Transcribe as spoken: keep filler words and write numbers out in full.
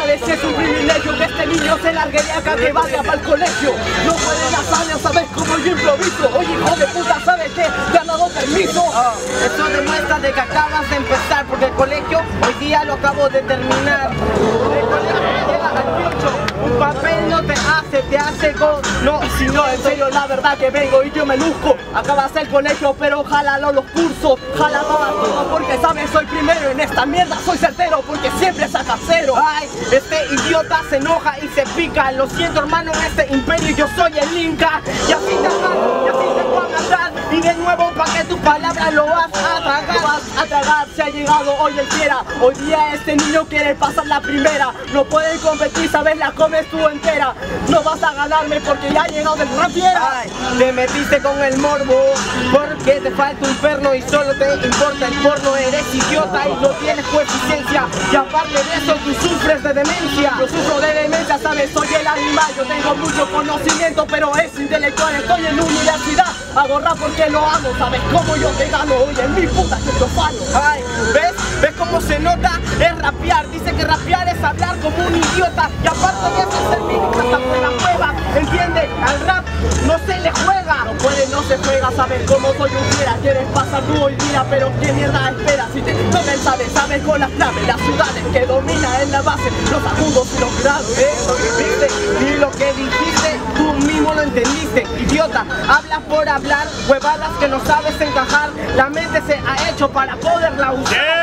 sabes, es un privilegio que este niño se largue de acá, que vaya para el colegio. No puede la sala, sabes cómo yo improviso. Oye, hijo de puta, ¿sabes qué? Te han dado permiso. Oh, eso demuestra de que acabas de empezar, porque el colegio hoy día lo acabo de terminar. El colegio llega al piocho. Un papel no te hace, te hace go. No, si no, en serio, la verdad que vengo y yo me luzco. Acabas el colegio, pero jálalo los cursos. Jala todo, porque sabes, soy primero en esta mierda. Soy certero, porque siempre saca cero. Ay, este idiota se enoja y se pica. Lo siento, hermano, en este imperio yo soy el Inca. Y así te agarro, y así te voy a agarrar. Y de nuevo, pa' que tus palabras lo vas a tragar. Lo vas a tragar, se ha llegado hoy el fiera. Hoy día este niño quiere pasar la primera. No puede competir, sabes, la comes tú entera. No vas a ganarme porque ya ha llegado el rapiera. Ay, te metiste con el morbo, porque te falta un perno y solo te importa el porno. Eres idiota y no tienes coeficiencia. Y aparte de eso, tú sufres de demencia. Yo sufro de demencia, sabes, soy el animal. Yo tengo mucho conocimiento, pero es intelectual. Estoy en universidad, hago rap porque lo amo. Sabes cómo yo te gano, oye, en mi puta que yo falo. Ay, ¿ves? ¿Ves cómo se nota? Es rapear. Dice que rapear es hablar como un idiota. Y aparte de eso es el mínimo hasta por la cueva. ¿Entiendes? Al rap no se le juega. No puede, no se juega, sabes cómo soy un fiera. Quieres pasar tú hoy día, pero ¿qué mierda esperas? Si te toca el sabe, sabes con las claves. Las ciudades que domina en la base, los agudos y los grados. Eso dijiste, y lo que dijiste tú mismo lo entendiste. Idiota, hablas por hablar, huevadas que no sabes encajar. La mente se ha hecho para poderla usar.